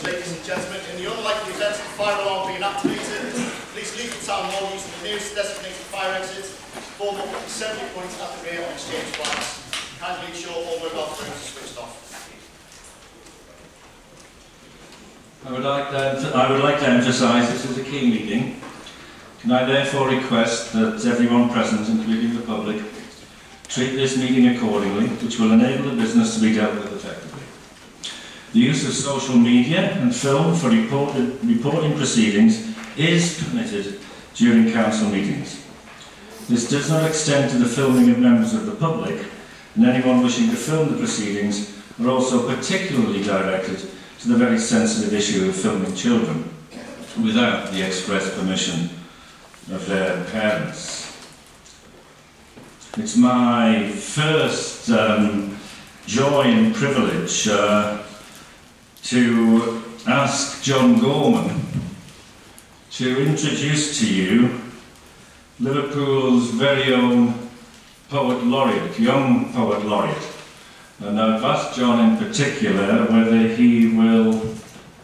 ladies and gentlemen, in the unlikely event of the fire alarm being activated, please leave the town hall using the nearest designated fire exit, form up at the assembly point at the rear and exchange flags. Kindly ensure all mobile phones are switched off. I would like to emphasise this is a key meeting. Can I therefore request that everyone present, including the public, treat this meeting accordingly, which will enable the business to be dealt with effectively. The use of social media and film for reporting proceedings is permitted during council meetings. This does not extend to the filming of members of the public, and anyone wishing to film the proceedings are also particularly directed to the very sensitive issue of filming children without the express permission of their parents. It's my first joy and privilege to ask John Gorman to introduce to you Liverpool's very own poet laureate, young poet laureate. And I've asked John in particular whether he will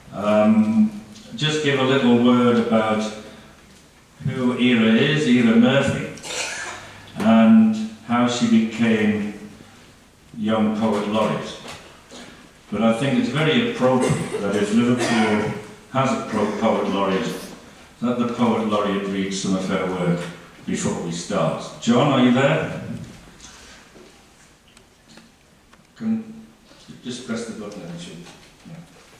just give a little word about who Ira is, Ira Murphy, and how she became young poet laureate. But I think it's very appropriate that if Liverpool has a poet laureate, that the poet laureate reads some of her work before we start. John, are you there? Can you just press the button and it should. Yeah.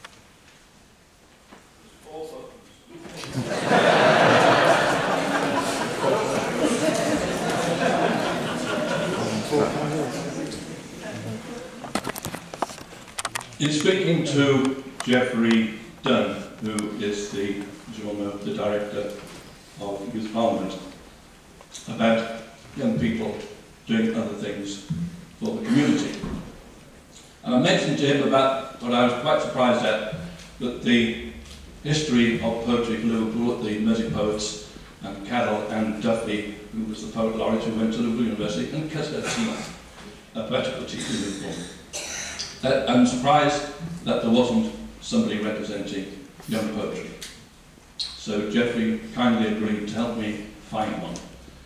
In speaking to Geoffrey Dunn, who is the, as you all know, the director of Youth Parliament, about young people doing other things for the community. And I mentioned to him about what I was quite surprised at, that the history of poetry for Liverpool, at the Mersey Poets, and Cadell and Duffy, who was the poet laureate who went to Liverpool University, and Cassette, a poetical teacher in Liverpool. I'm surprised that there wasn't somebody representing young poetry. So Geoffrey kindly agreed to help me find one.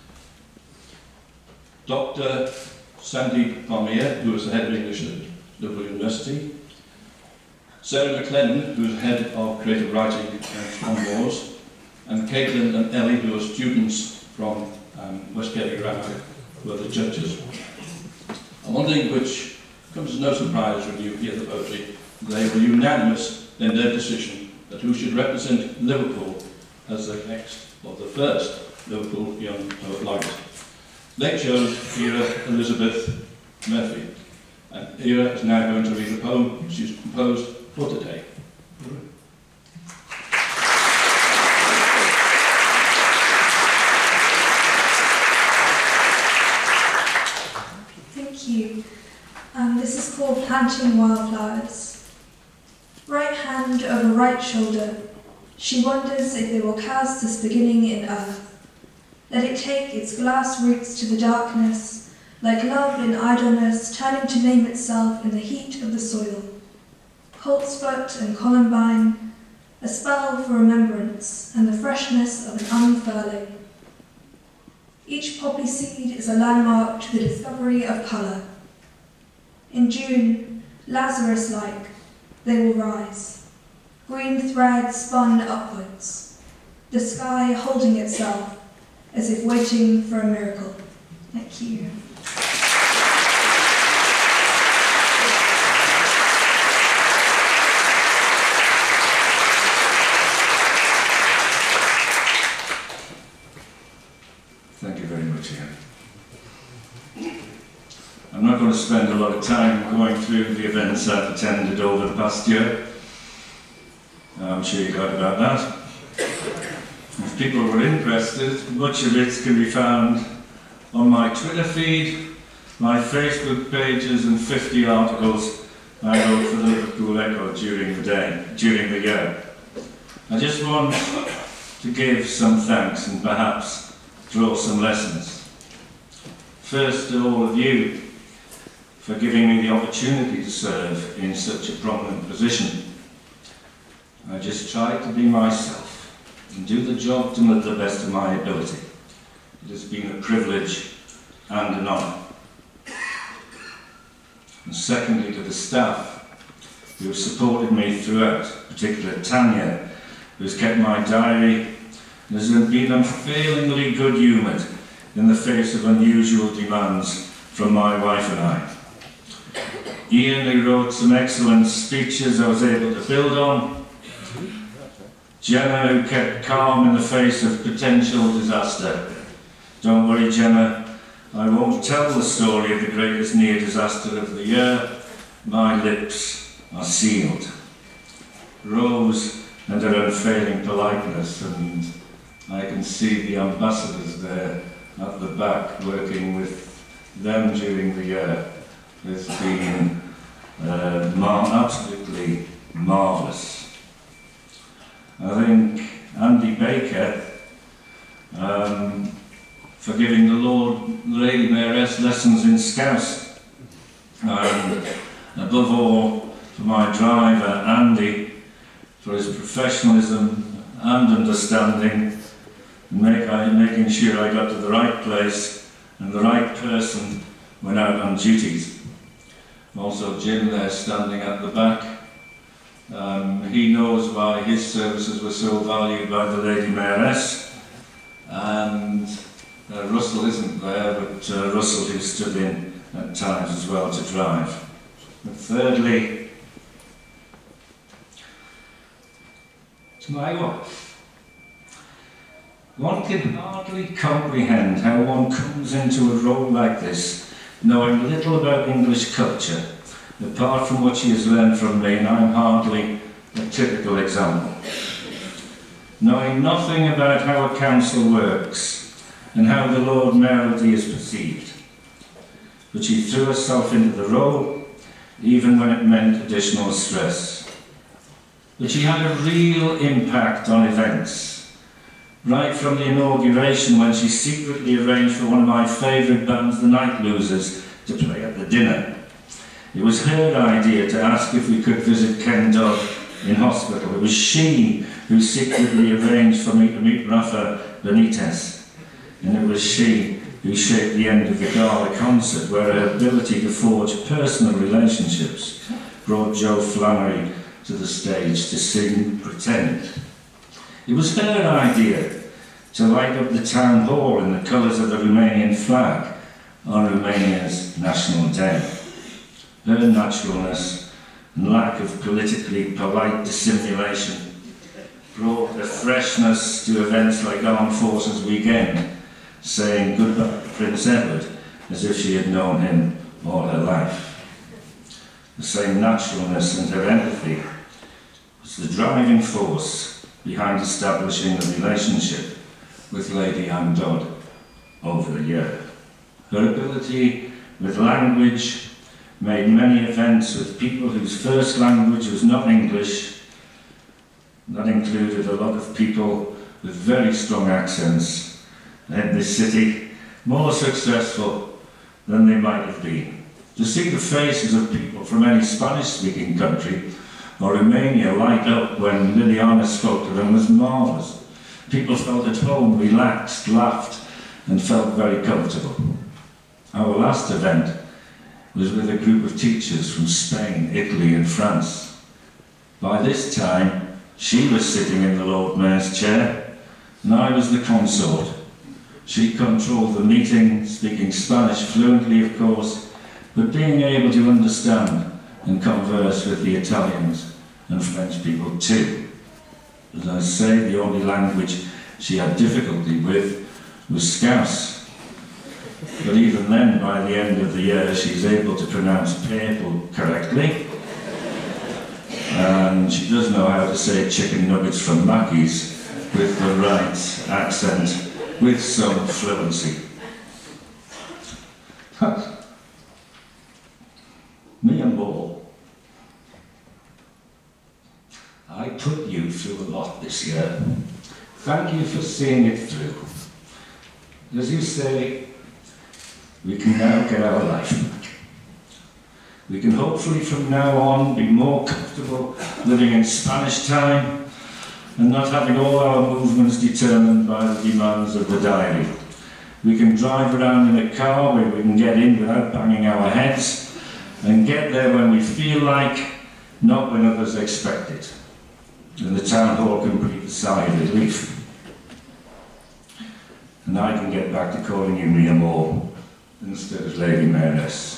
Dr. Sandeep Palmier, who was the head of English at Liverpool University, Sarah McLennan, who was head of creative writing at On Wars, and Caitlin and Ellie, who were students from West Kelly Grammar, were the judges. And one thing which comes as no surprise when you hear the poetry, they were unanimous in their decision that who should represent Liverpool as the next, or the first, Liverpool Young Poet Laureate. They chose Ira Elizabeth Murphy, and Ira is now going to read a poem she's composed for today. Thank you. This is called Planting Wildflowers. Right hand over right shoulder, she wonders if there will cast this beginning in earth. Let it take its glass roots to the darkness, like love in idleness turning to name itself in the heat of the soil. Coltsfoot and columbine, a spell for remembrance and the freshness of an unfurling. Each poppy seed is a landmark to the discovery of colour. In June, Lazarus-like, they will rise, green threads spun upwards, the sky holding itself as if waiting for a miracle. Thank you. Thank you very much, Ian. I'm not going to spend a lot of time going through the events I've attended over the past year. I'm sure you heard about that. If people were interested, much of it can be found on my Twitter feed, my Facebook pages, and 50 articles I wrote for the Liverpool Echo during the year. I just want to give some thanks and perhaps draw some lessons. First to all of you for giving me the opportunity to serve in such a prominent position. I just tried to be myself and do the job to the best of my ability. It has been a privilege and an honour. And secondly, to the staff who have supported me throughout, particularly Tanya, who has kept my diary and has been unfailingly good-humoured in the face of unusual demands from my wife and I. Ian, who wrote some excellent speeches I was able to build on. Gemma, who kept calm in the face of potential disaster. Don't worry, Gemma, I won't tell the story of the greatest near disaster of the year. My lips are sealed. Rose and her unfailing politeness, and I can see the ambassadors there at the back working with them during the year. It's been absolutely marvellous. I think Andy Baker, for giving the Lady Mayoress lessons in Scouse, and above all for my driver Andy for his professionalism and understanding, making sure I got to the right place and the right person when out on duties. Also Jim there standing at the back. He knows why his services were so valued by the Lady Mayoress, and Russell isn't there, but Russell who stood in at times as well to drive. And thirdly, to my wife. One can hardly comprehend how one comes into a role like this, knowing little about English culture, apart from what she has learned from me, and I'm hardly a typical example. Knowing nothing about how a council works and how the Lord Mayoralty is perceived. But she threw herself into the role, even when it meant additional stress. But she had a real impact on events. Right from the inauguration, when she secretly arranged for one of my favourite bands, the Night Losers, to play at the dinner. It was her idea to ask if we could visit Ken Dodd in hospital. It was she who secretly arranged for me to meet Rafa Benitez. And it was she who shaped the end of the gala concert, where her ability to forge personal relationships brought Joe Flannery to the stage to sing Pretend. It was her idea to light up the town hall in the colours of the Romanian flag on Romania's National Day. Her naturalness and lack of politically polite dissimulation brought a freshness to events like Armed Forces Weekend, saying goodbye to Prince Edward as if she had known him all her life. The same naturalness and her empathy was the driving force behind establishing a relationship with Lady Anne Dodd over a year. Her ability with language made many events with people whose first language was not English. That included a lot of people with very strong accents in this city, more successful than they might have been. To see the faces of people from any Spanish-speaking country or Romania light up when Liliana spoke to them was marvellous. People felt at home, relaxed, laughed, and felt very comfortable. Our last event was with a group of teachers from Spain, Italy, and France. By this time, she was sitting in the Lord Mayor's chair, and I was the consort. She controlled the meeting, speaking Spanish fluently, of course, but being able to understand and converse with the Italians and French people too. As I say, the only language she had difficulty with was Scouse. But even then, by the end of the year, she's able to pronounce purple correctly. And she does know how to say chicken nuggets from Mackey's with the right accent, with some fluency. Me and Paul, I put you through a lot this year. Thank you for seeing it through. As you say, we can now get our life back. We can hopefully from now on be more comfortable living in Spanish time and not having all our movements determined by the demands of the diary. We can drive around in a car where we can get in without banging our heads and get there when we feel like, not when others expect it. And the town hall can breathe a sigh of relief. And I can get back to calling you Mia Moore instead of Lady Mayoress.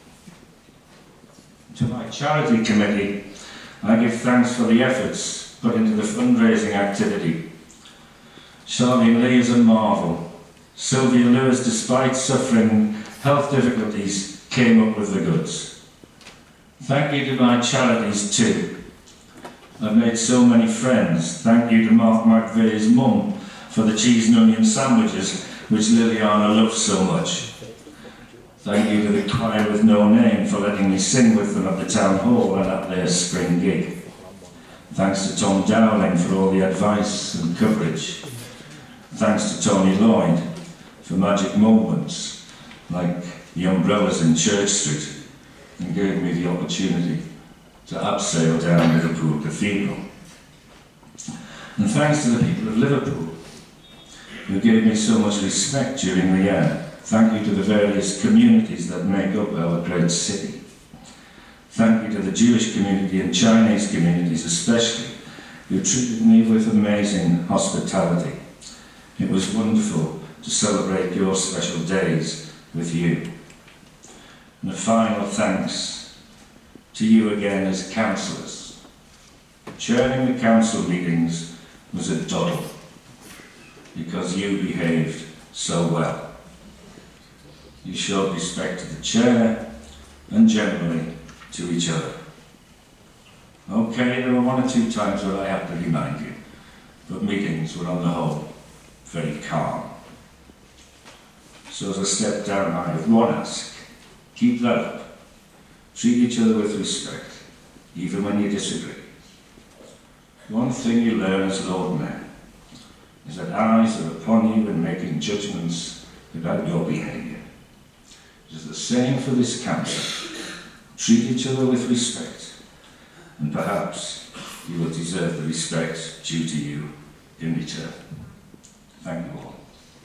To my charity committee, I give thanks for the efforts put into the fundraising activity. Charlene Lee is a marvel. Sylvia Lewis, despite suffering health difficulties, came up with the goods. Thank you to my charities too. I've made so many friends. Thank you to Mark McVeigh's mum for the cheese and onion sandwiches, which Liliana loves so much. Thank you to the choir with no name for letting me sing with them at the town hall and at their spring gig. Thanks to Tom Dowling for all the advice and coverage. Thanks to Tony Lloyd for magic moments like the umbrellas in Church Street and gave me the opportunity to abseil down Liverpool Cathedral. And thanks to the people of Liverpool who gave me so much respect during the year. Thank you to the various communities that make up our great city. Thank you to the Jewish community and Chinese communities especially, who treated me with amazing hospitality. It was wonderful to celebrate your special days with you. And a final thanks to you again as councillors. Chairing the council meetings was a doddle, because you behaved so well. You showed respect to the chair and generally to each other. Okay, there were one or two times where I had to remind you, but meetings were on the whole very calm. So as I stepped down, I have one ask: keep that up. Treat each other with respect, even when you disagree. One thing you learn as Lord Mayor is that eyes are upon you when making judgments about your behaviour. It is the same for this council. Treat each other with respect, and perhaps you will deserve the respect due to you in return. Thank you all.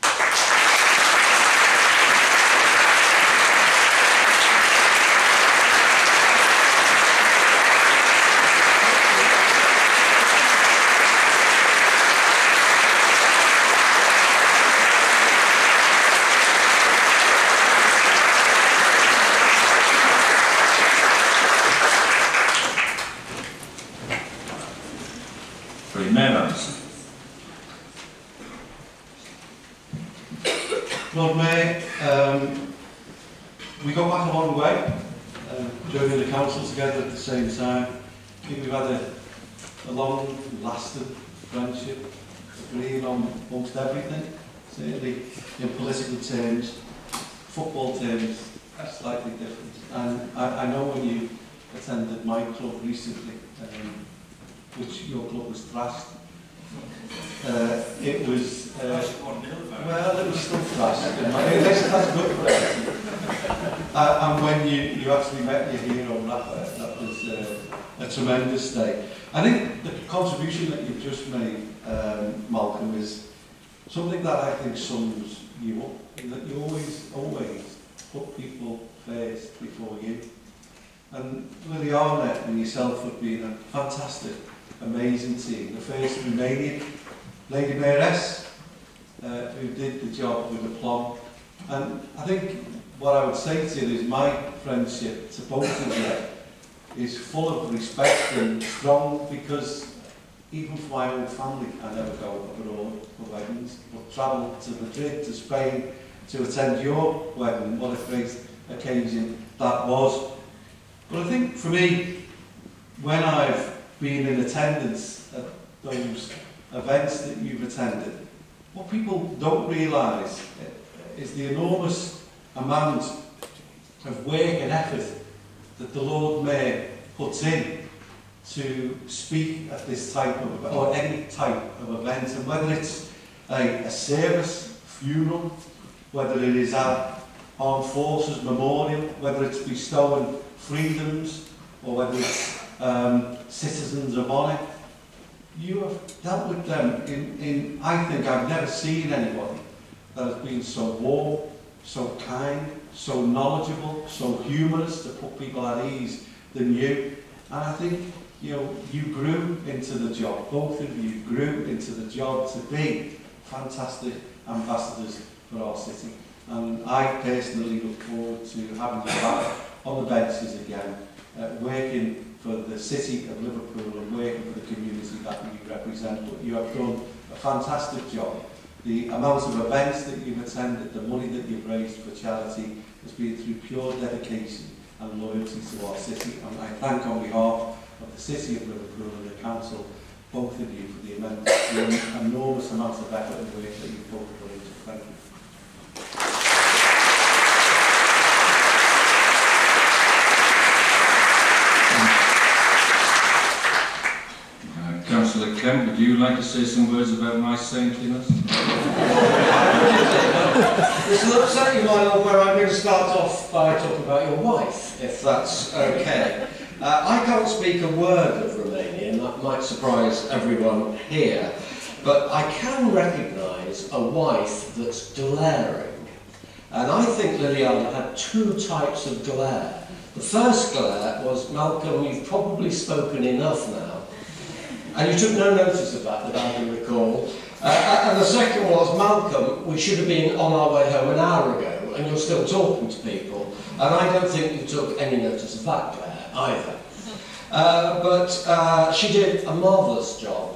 Lord Mayor, we got back a long way joining the council together at the same time. I think we've had a long lasting friendship, agreeing on most everything, certainly in political terms, football terms, slightly different. And I know when you attended my club recently, which your club was thrashed, it was well, it was still thrashed. That's good for it. And when you actually met your hero, that was a tremendous day. I think the contribution that you've just made, Malcolm, is something that I think sums you up. That you always put people first before you. And Lily Arnett and yourself have been a fantastic, amazing team. The first Romanian Lady Mayoress, who did the job with aplomb. And I think what I would say to you is my friendship to both of you is full of respect and strong, because even for my own family, I never go abroad for weddings, but travel to Madrid, to Spain, to attend your wedding. What a great occasion that was. But I think for me, when I've been in attendance at those events that you've attended, what people don't realise is the enormous amount of work and effort that the Lord Mayor puts in to speak at this type of, or any type of event, and whether it's a service, funeral, whether it is our Armed Forces Memorial, whether it's bestowing freedoms or whether it's Citizens of Honour. You have dealt with them in I think I've never seen anybody that has been so warm, so kind, so knowledgeable, so humorous to put people at ease than you. And I think, you know, you grew into the job, both of you grew into the job to be fantastic ambassadors for our city. And I personally look forward to having you back on the benches again, working for the city of Liverpool and working for the community that you represent. But you have done a fantastic job. The amount of events that you've attended, the money that you've raised for charity has been through pure dedication and loyalty to our city. And I thank on behalf of the City of Liverpool and the Council, both of you, for the enormous amount of effort and work that you've both put into. Thank you. Councillor Kemp, would you like to say some words about my saintliness? This will upset you, my lord, where I'm going to start off by talking about your wife, if that's okay. I can't speak a word of Romanian, that might surprise everyone here, but I can recognise a wife that's glaring. And I think Liliana had two types of glare. The first glare was, Malcolm, you've probably spoken enough now. And you took no notice of that I can recall. And the second was, Malcolm, we should have been on our way home an hour ago, and you're still talking to people. And I don't think you took any notice of that glare either. But she did a marvellous job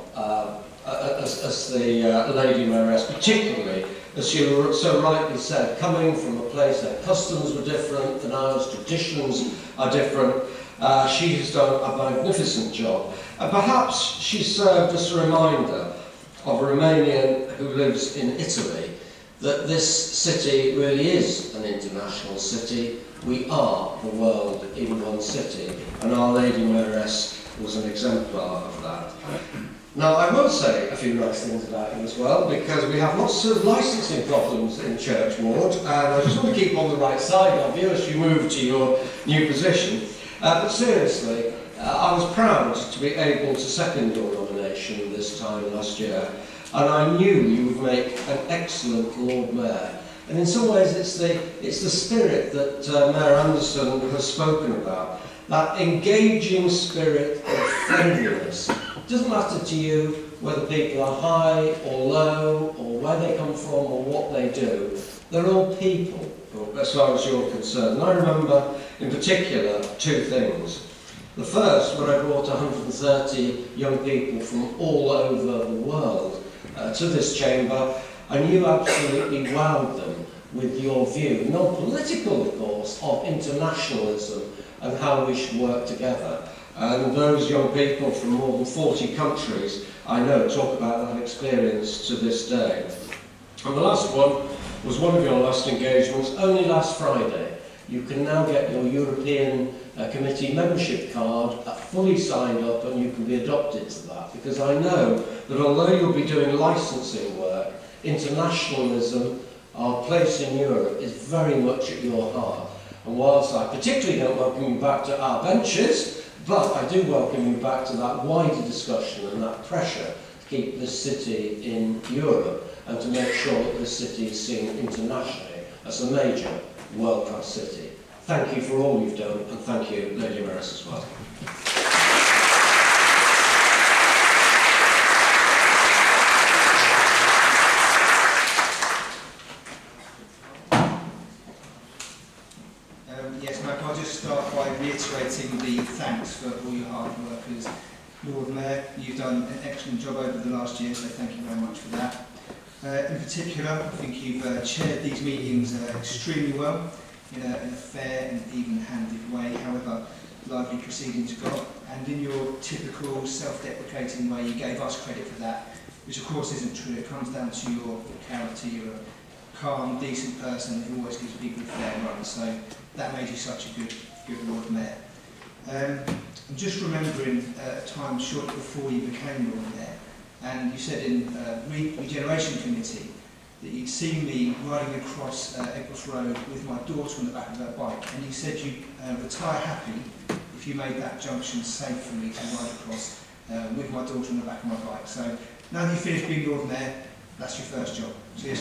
as the Lady Mayoress, particularly, as you so rightly said, coming from a place where customs were different than ours, traditions are different. She has done a magnificent job. And perhaps she served as a reminder of a Romanian who lives in Italy that this city really is an international city. We are the world in one city, and Our Lady Mayoress was an exemplar of that. Now, I will say a few nice things about you as well, because we have lots of licensing problems in Church Ward, and I just want to keep on the right side of you as you move to your new position. But seriously, I was proud to be able to second your nomination this time last year, and I knew you would make an excellent Lord Mayor. And in some ways it's the spirit that Mayor Anderson has spoken about, that engaging spirit of friendliness. It doesn't matter to you whether people are high or low, or where they come from or what they do. They're all people, as far as you're concerned. And I remember in particular two things. The first, when I brought 130 young people from all over the world to this chamber, and you absolutely wowed them with your view, non-political of course, of internationalism and how we should work together. And those young people from more than 40 countries, I know, talk about that experience to this day. And the last one was one of your last engagements, only last Friday. You can now get your European Committee membership card fully signed up, and you can be adopted to that, because I know that although you'll be doing licensing work, internationalism, our place in Europe, is very much at your heart. And whilst I particularly don't welcome you back to our benches, but I do welcome you back to that wider discussion and that pressure to keep this city in Europe and to make sure that this city is seen internationally as a major world-class city. Thank you for all you've done, and thank you, Lady Mayoress, as well. Yes, Mike, I'll just start by reiterating the thanks for all your hard work as Lord Mayor. You've done an excellent job over the last year, so thank you very much for that. In particular, I think you've chaired these meetings extremely well, in a fair and even-handed way, however lively proceedings got, and in your typical self-deprecating way you gave us credit for that, which of course isn't true. It comes down to your character. You're a calm, decent person who always gives people a fair run, so that made you such a good Lord Mayor. I'm just remembering a time shortly before you became Lord Mayor, and you said in Regeneration Committee that you'd seen me riding across Eccles Road with my daughter on the back of her bike, and you said you'd retire happy if you made that junction safe for me to ride across with my daughter on the back of my bike. So now that you've finished being Lord Mayor, that's your first job. Cheers.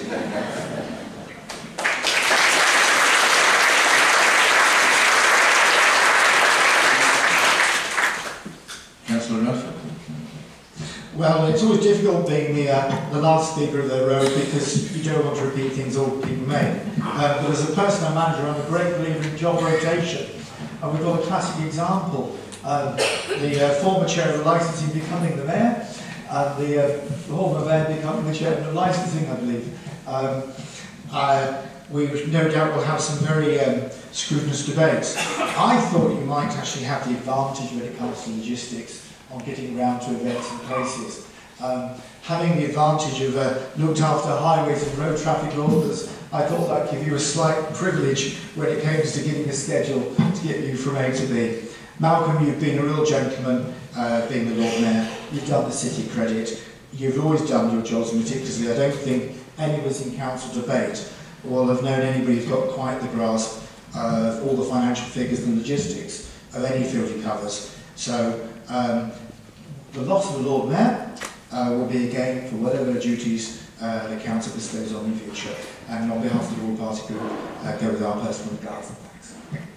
Councillor Ruff. Well, it's always difficult being the last speaker of the road because you don't want to repeat things old people made. But as a personnel manager, I'm a great believer in job rotation. And we've got a classic example. The former chair of the licensing becoming the mayor, and the former mayor becoming the chair of the licensing, I believe. We no doubt will have some very scrutinous debates. I thought you might actually have the advantage when it comes to logistics on getting around to events and places. Having the advantage of looked after highways and road traffic laws, I thought that would give you a slight privilege when it comes to getting a schedule to get you from A to B. Malcolm, you've been a real gentleman being the Lord Mayor. You've done the city credit. You've always done your jobs meticulously. I don't think any of us in council debate will have known anybody who's got quite the grasp of all the financial figures and logistics of any field he covers. So the loss of the Lord Mayor will be a gain for whatever duties the council bestows on in future. And on behalf of the All Party Group, go with our personal regards and thanks.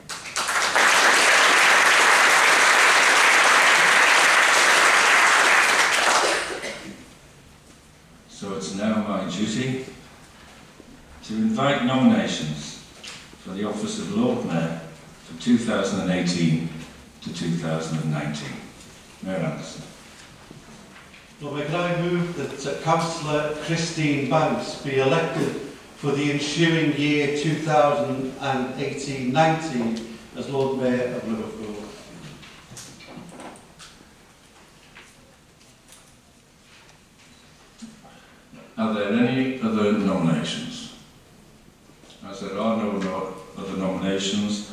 So it's now my duty to invite nominations for the office of Lord Mayor for 2018 to 2019. Mayor Anderson. Lord Mayor, can I move that Councillor Christine Banks be elected for the ensuing year 2018-19 as Lord Mayor of Liverpool? Are there any other nominations? As there are no other nominations,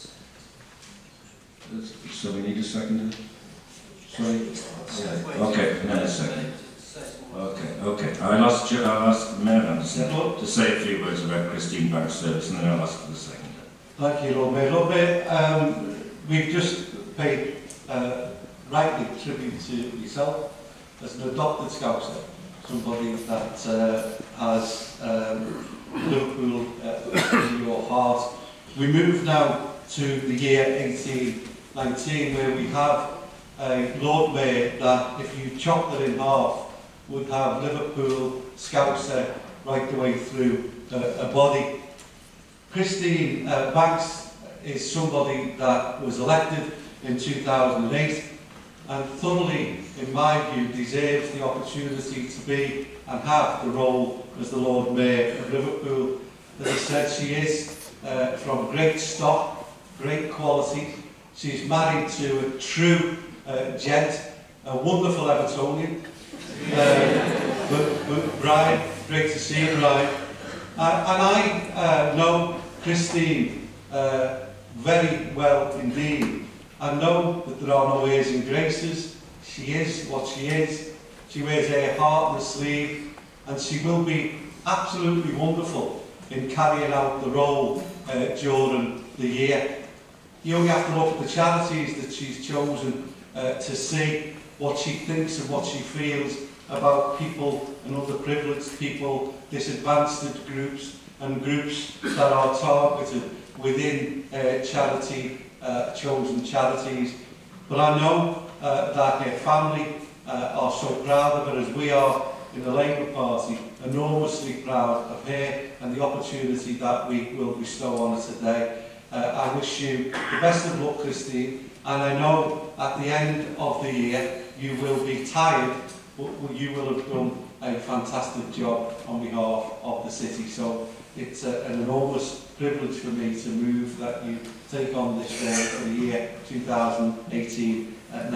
so we need a seconder? Sorry? Yeah. Okay, a second. Okay. I'll ask Mayor Anderson to say a few words about Christine Banks' service, and then I'll ask for the seconder. Thank you, Lord Mayor. Lord Mayor, we've just paid rightly tribute to yourself as an adopted Scouser, somebody that has Liverpool in your heart. We move now to the year 1819, where we have a Lord Mayor that, if you chopped it in half, would have Liverpool Scouser right the way through a body. Christine Banks is somebody that was elected in 2008 and thoroughly, in my view, deserves the opportunity to be and have the role as the Lord Mayor of Liverpool. As I said, she is from great stock, great quality. She's married to a true gent, a wonderful Evertonian. But Brian, great to see you, Brian. And I know Christine very well indeed. I know that there are no airs and graces. She is what she is. She wears her heart on her sleeve, and she will be absolutely wonderful in carrying out the role during the year. You only have to look at the charities that she's chosen to see what she thinks and what she feels about people and other privileged people, disadvantaged groups and groups that are targeted within chosen charities. But I know that her family are so proud of her, as we are in the Labour Party, enormously proud of her and the opportunity that we will bestow on her today. I wish you the best of luck, Christine, and I know at the end of the year you will be tired, but you will have done a fantastic job on behalf of the city. So it's an enormous privilege for me to move that you take on this role for the year 2018-19.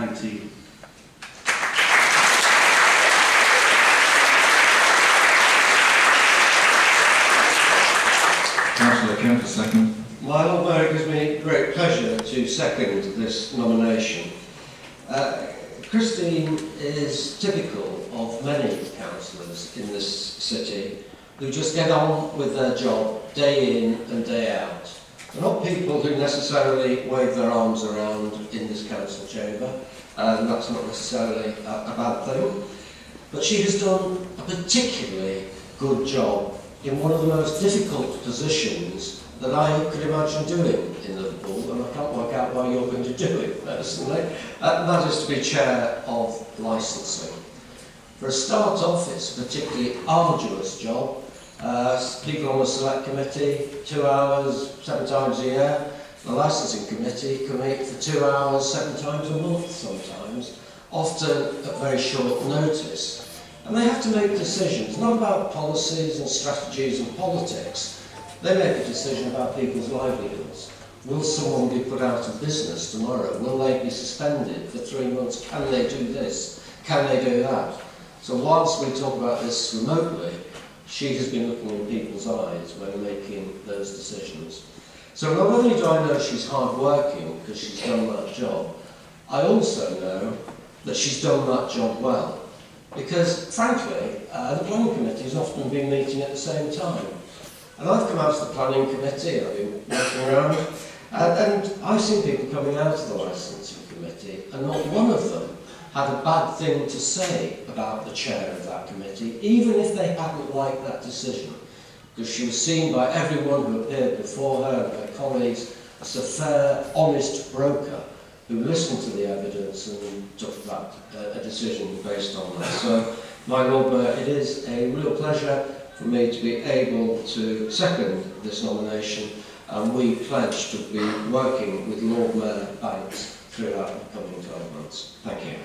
Councillor Kemp, a second. My Lord Mayor, it gives me great pleasure to second this nomination. Christine is typical of many councillors in this city who just get on with their job day in and day out. They're not people who necessarily wave their arms around in this council chamber, and that's not necessarily a bad thing. But she has done a particularly good job in one of the most difficult positions that I could imagine doing in Liverpool, and I can't work out why you're going to do it personally. That is to be chair of licensing. For a start off, it's a particularly arduous job. People on the select committee, 2 hours, 7 times a year. The licensing committee can meet for 2 hours, 7 times a month sometimes, often at very short notice. And they have to make decisions, not about policies and strategies and politics. They make a decision about people's livelihoods. Will someone be put out of business tomorrow? Will they be suspended for 3 months? Can they do this? Can they do that? So whilst we talk about this remotely, she has been looking in people's eyes when making those decisions. So not only do I know she's hard-working because she's done that job, I also know that she's done that job well. Because, frankly, the planning committee has often been meeting at the same time. And I've come out of the planning committee, I've been walking around, and I've seen people coming out of the licensing committee, and not one of them had a bad thing to say about the chair of that committee, even if they hadn't liked that decision. Because she was seen by everyone who appeared before her and her colleagues as a fair, honest broker who listened to the evidence and took a decision based on that. So, my Lord Mayor, it is a real pleasure for me to be able to second this nomination, and we pledge to be working with Lord Mayor Banks throughout the coming 12 months. Thank you.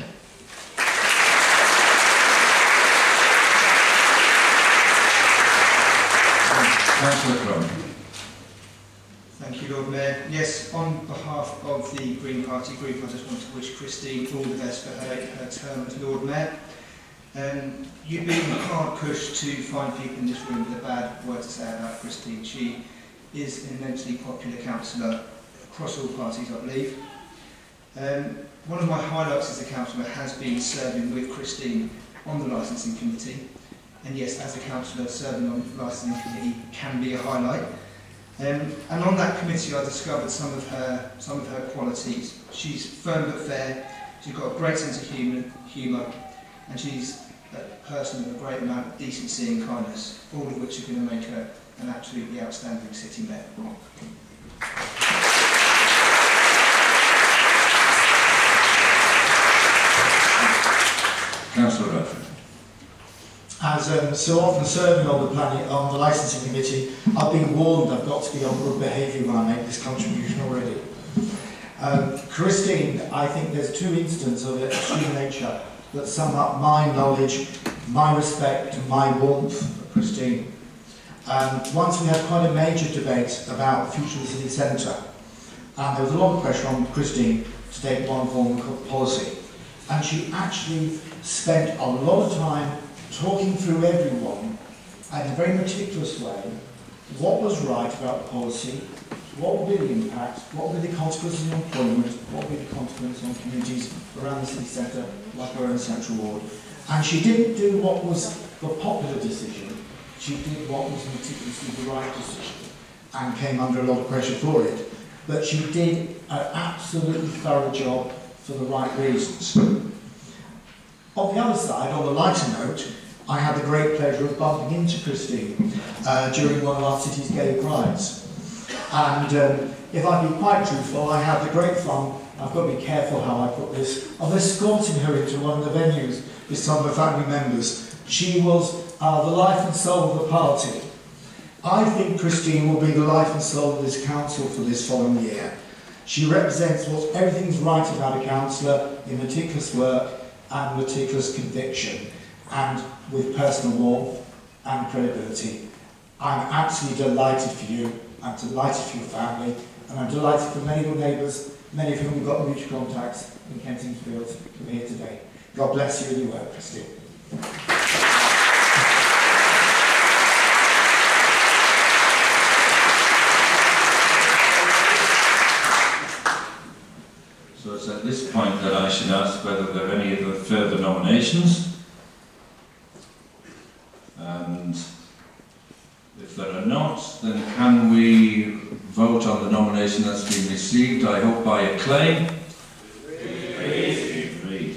Councillor Crumb. Thank you, Lord Mayor. Yes, on behalf of the Green Party group, I just want to wish Christine all the best for her term as Lord Mayor. You've been hard pushed to find people in this room with a bad word to say about Christine. She is an immensely popular councillor across all parties, I believe. One of my highlights as a councillor has been serving with Christine on the licensing committee. And yes, as a councillor, serving on the licensing committee can be a highlight. And on that committee, I discovered some of her qualities. She's firm but fair. She's got a great sense of humour, and she's a person with a great amount of decency and kindness, all of which are going to make her an absolutely outstanding city mayor. Councillor Radford. As so often serving on the licensing committee, I've been warned I've got to be on good behaviour when I make this contribution already. Christine, I think there's 2 instances of extreme nature that sum up my knowledge, my respect and my warmth for Christine. Once we had quite a major debate about the future of the city centre, and there was a lot of pressure on Christine to take one form of policy. And she actually spent a lot of time talking through everyone in a very meticulous way what was right about the policy, what would be the impact, what would be the consequences on employment, what would be the consequences on communities around the city centre, like our own central ward. And she didn't do what was the popular decision, she did what was meticulously the right decision, and came under a lot of pressure for it. But she did an absolutely thorough job for the right reasons. On the other side, on the lighter note, I had the great pleasure of bumping into Christine during one of our city's gay prides. And if I be quite truthful, I had the great fun, I've got to be careful how I put this, of escorting her into one of the venues with some of her family members. She was the life and soul of the party. I think Christine will be the life and soul of this council for this following year. She represents everything's right about a councillor in meticulous work and meticulous conviction, and with personal warmth and credibility. I'm absolutely delighted for you, I'm delighted for your family, and I'm delighted for many of your neighbours, many of whom we've got mutual contacts in Kensington Fields, who are here today. God bless you in your work, Christine. So it's at this point that I should ask whether there are any other further nominations. And vote on the nomination that's been received, I hope by acclaim. Agreed.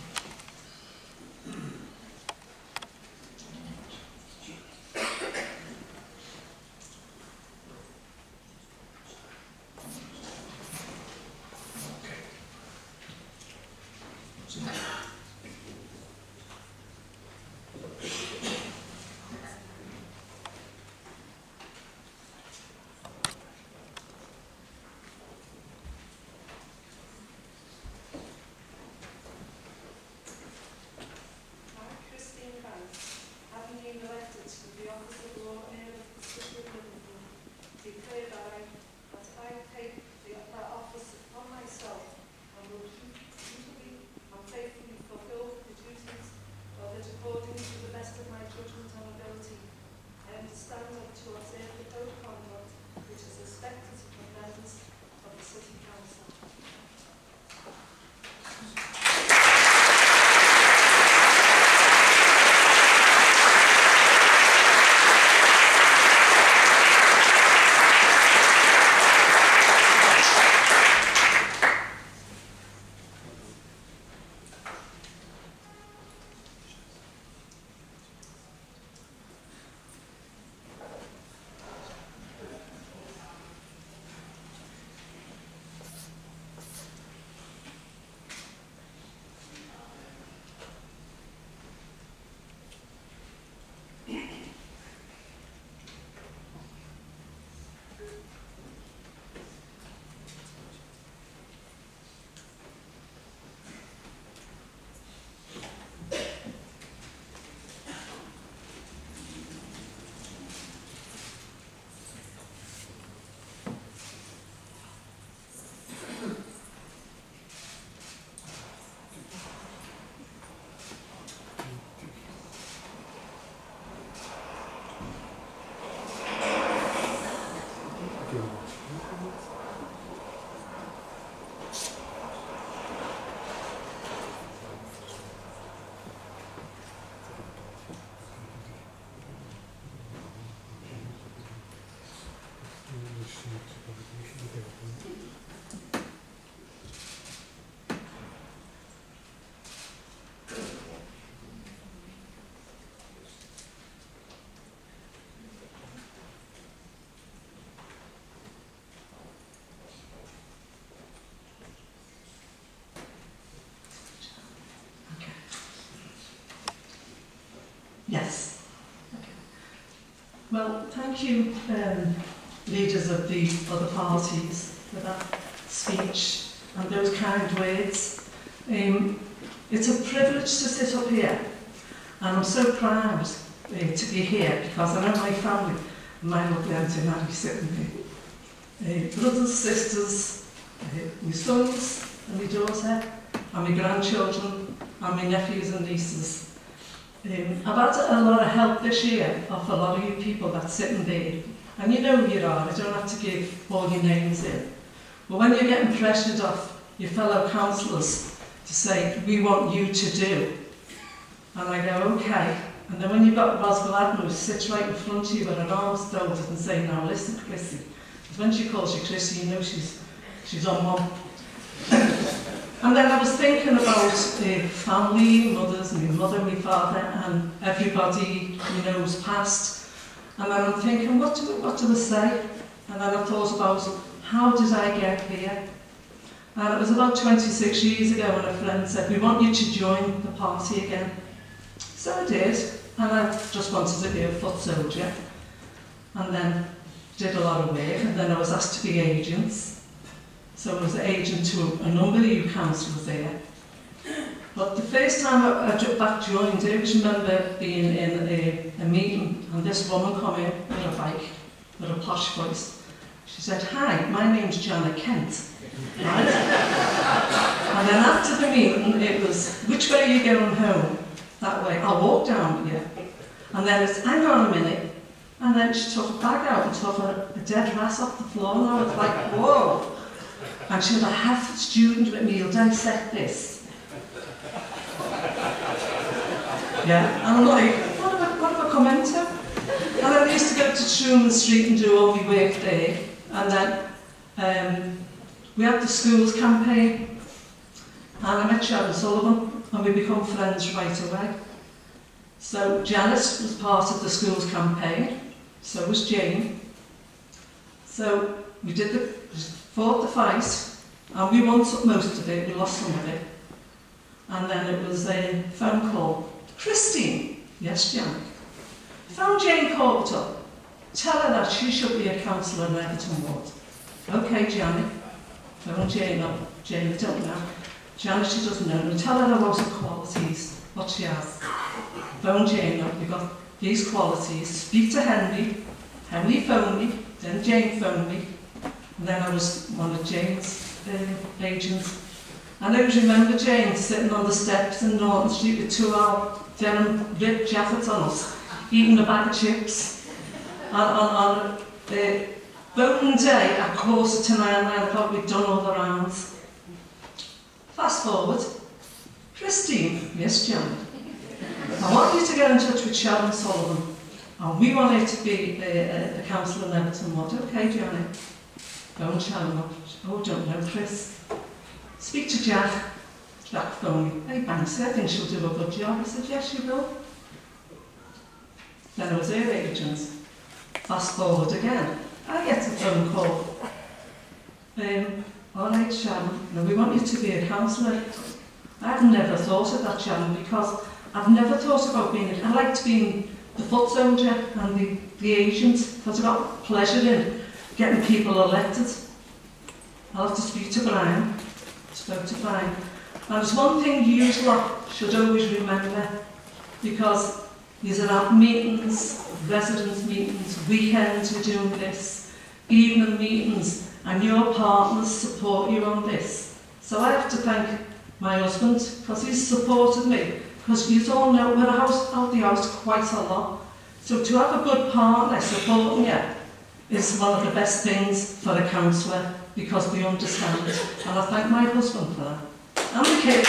Having been elected to the office of Lord Mayor of Liverpool, declare that I take that office upon myself and will dutifully and faithfully fulfil the duties of it according to the best of my judgment and ability. I understand and to observe the code of conduct which is expected of members of the City Council. Yes. Okay. Well, thank you, leaders of the other parties, for that speech and those kind words. It's a privilege to sit up here, and I'm so proud to be here because I know my family, my lovely Auntie Mary sitting here, brothers, sisters, my sons and my daughter, and my grandchildren, and my nephews and nieces. I've had a lot of help this year off a lot of you people that's sitting there. And you know who you are, I don't have to give all your names in. But when you're getting pressured off your fellow councillors to say, we want you to do, and I go, okay. And then when you've got Roswell Admiral who sits right in front of you with her arms folded and saying, now listen, Chrissy. Because when she calls you Chrissy, you know she's on one. And then I was thinking about family, mothers, my mother, my father, and everybody you know's passed. And then I'm thinking, what do I say? And then I thought about, how did I get here? And it was about 26 years ago when a friend said, we want you to join the party again. So I did, and I just wanted to be a foot soldier. And then did a lot of work, and then I was asked to be agents. So I was an agent to a number of you councillors there. But the first time I back joined, I always remember being in a meeting and this woman come in with a bike, with a posh voice. She said, hi, my name's Janet Kent. Right? And then after the meeting, it was, which way are you going home? That way. I'll walk down with you. And then it's, hang on a minute. And then she took a bag out and took a dead rat off the floor, and I was like, whoa. And she was a half student with me, you'll dissect this. Yeah, and I'm like, what have I come into? And I used to go to Truman Street and do all my work there, and then We had the schools campaign, and I met Sharon Sullivan, and we become friends right away. So Janice was part of the schools campaign, so was Jane. So we fought the fight, and we won most of it, we lost some of it. And then it was a phone call. Christine, yes, Jan. Phone Jane Corbett up. Tell her that she should be a councillor in Everton Ward. OK, Janet. Phone Jane up. Jane, I don't know. Janet, she doesn't know. And tell her about her qualities, what she has. Phone Jane up. You've got these qualities. Speak to Henry. Henry phoned me. Then Jane phoned me. And then I was one of Jane's agents. And I always remember Jane sitting on the steps in Norton Street with 2 our denim ripped jackets on us, eating a bag of chips. And on voting day at 9:45, 9 o'clock, we'd done all the rounds. Fast forward. Christine, yes, Jan. I want you to get in touch with Sharon Sullivan. And we want her to be a councillor in Everton Ward. OK, Janet. Phone Sharon up. Oh, don't know, Chris. Speak to Jack. Jack phoned me. Hey, Banksy, I think she'll do a good job. I said, yes, she will. Then I was her agent. Fast forward again. I get a phone call. All right, Sharon, now we want you to be a councillor. I've never thought of that, Sharon, because I've never thought about being I liked being the foot soldier and the agent, because I've got pleasure in getting people elected. I'll have to speak to Brian. Spoke to Brian. And there's one thing you lot should always remember, because these are at meetings, residence meetings, weekends we're doing this, evening meetings, and your partners support you on this. So I have to thank my husband, because he's supported me, because you all know we're out the house quite a lot. So to have a good partner supporting you is one of the best things for a councillor, because we understand. And I thank my husband for that. And the kids.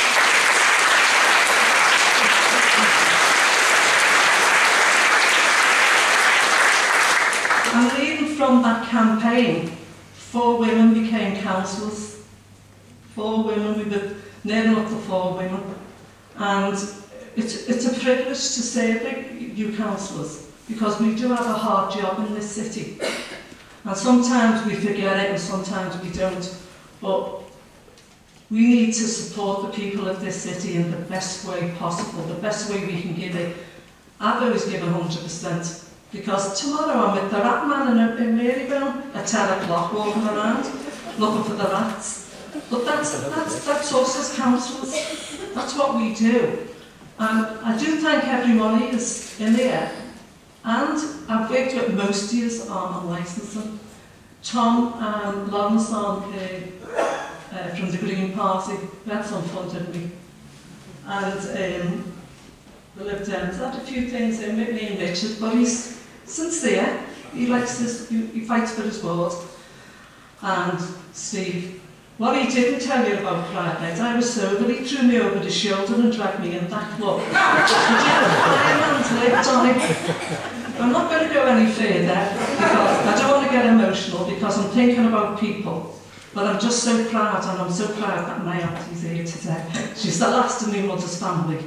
And even from that campaign, 4 women became councillors. 4 women, we were near enough to 4 women. And it's a privilege to serve you councillors, because we do have a hard job in this city. And sometimes we forget it and sometimes we don't. But we need to support the people of this city in the best way possible, the best way we can give it. I've always given 100%. Because tomorrow I'm with the rat man in Maryville at 10 o'clock walking around looking for the rats. But that's us as councillors. That's what we do. And I do thank everyone who's in here. And I've worked with most of you on licensing. Tom and Lawrence from the Green Party, we had some fun, didn't we? And the Lib Dems had a few things in with me and Richard, but he's sincere. He likes this, he fights for his ward. And Steve, what he didn't tell you about Pride Night, I was sober, he threw me over the shoulder and dragged me in that club. I'm not going to go any further, because I don't want to get emotional, because I'm thinking about people. But I'm just so proud, and I'm so proud that my auntie's here today. She's the last of my mother's family.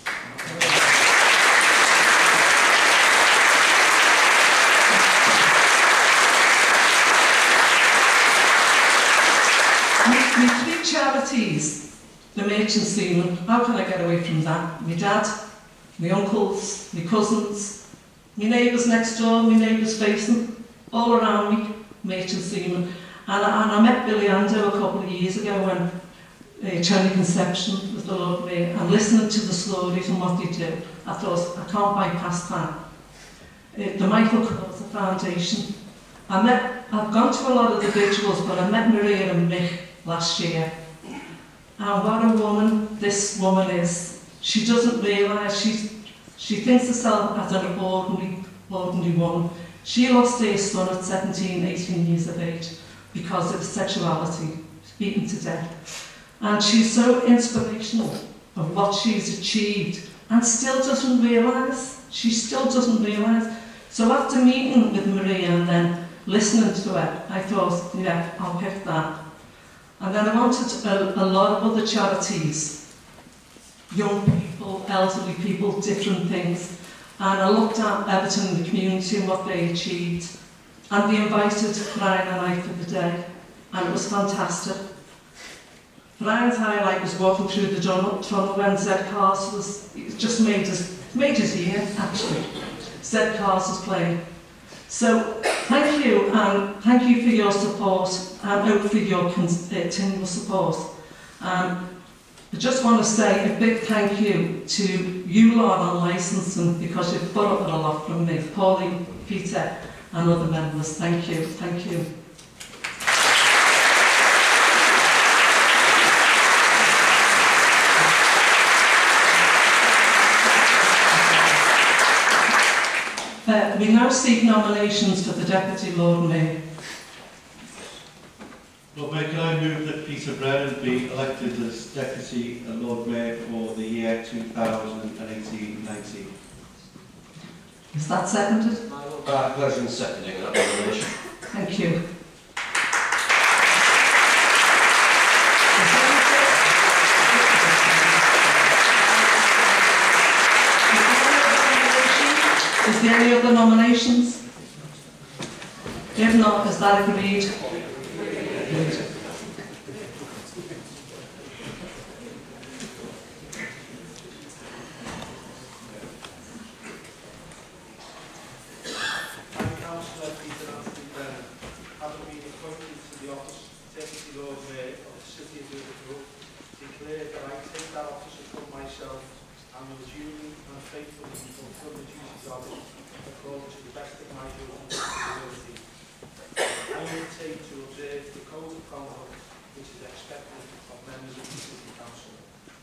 My 3 charities, the Merchant Seaman, how can I get away from that? My dad, my uncles, my cousins, my neighbours next door, my neighbours facing, all around me, Merchant Seaman. And I met Billy Ando a couple of years ago when Tony Conception was the Lord Mayor, and listening to the stories and what they do, I thought, I can't bypass that. The Michael Carter Foundation. I've gone to a lot of the vigils, but I met Maria and Mick last year. And what a woman this woman is. She doesn't realise, she thinks herself as an ordinary woman. She lost her son at 17, 18 years of age because of sexuality, beaten to death. And she's so inspirational of what she's achieved and still doesn't realise. She still doesn't realise. So after meeting with Maria and then listening to it, I thought, yeah, I'll pick that. And then I wanted a lot of other charities, young people, elderly people, different things. And I looked at Everton and the community and what they achieved. And they invited Brian and I for the day. And it was fantastic. Brian's highlight was walking through the tunnel when Zed Cars was, it just made us here, actually. Zed Cars was playing. So thank you, and thank you for your support, and hope for your continual support. I just want to say a big thank you to you lot on licensing, because you've put up with a lot from me, Pauline, Peter and other members. Thank you, thank you. We now seek nominations for the Deputy Lord Mayor. Lord Mayor, can I move that Peter Brennan be elected as Deputy Lord Mayor for the year 2018-19? Is that seconded? Pleasure in seconding that nomination. Thank you. Is there any other nominations? If not, is that agreed? Having been appointed to the office of Deputy Lord Mayor of the City of Liverpool, declare that I take that office upon myself and will duly and faithfully fulfil the duties of it according to the best of my ability and ability. I undertake to observe the code of conduct which is expected of members of the City Council.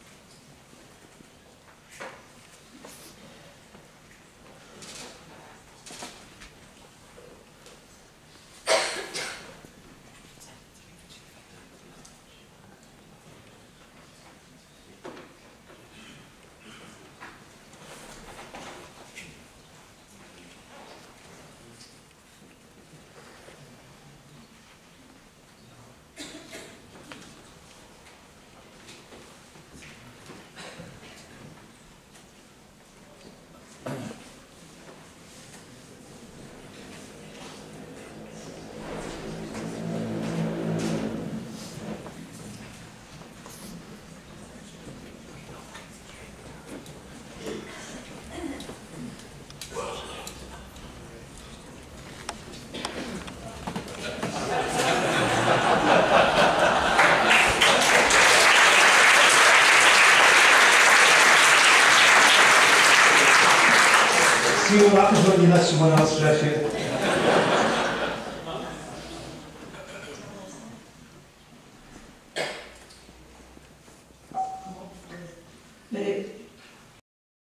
See what happens when you let someone else dress you.